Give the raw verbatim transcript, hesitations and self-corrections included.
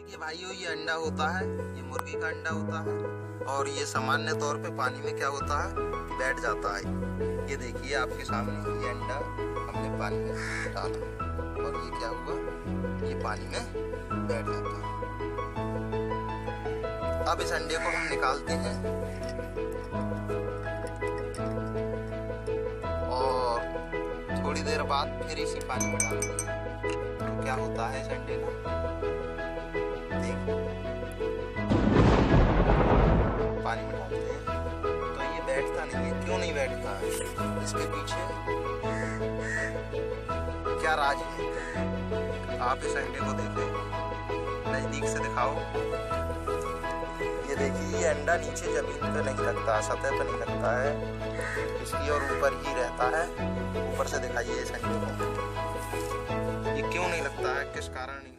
देखिए भाइयों, ये अंडा होता है, ये मुर्गी का अंडा होता है और ये सामान्य तौर पे पानी में क्या होता है, बैठ जाता है। ये देखिए आपके सामने ये अंडा हमने पानी में डाला और ये क्या हुआ, ये पानी में बैठ जाता है। अब इस अंडे को हम निकालते हैं और थोड़ी देर बाद फिर इसी पानी में डालते हैं। तो क्या होता है इस अंडे का, पानी में डालते हैं तो ये बैठता नहीं है। क्यों नहीं बैठता है, इसके पीछे क्या राज है? आप इस अंडे को देखें, नजदीक से दिखाओ। ये देखिए, ये अंडा नीचे जमीन पे नहीं लगता, सतह पे नहीं लगता है, इसकी और ऊपर ही रहता है। ऊपर से दिखाइए इस अंडे को, ये क्यों नहीं लगता है, किस कारण नहीं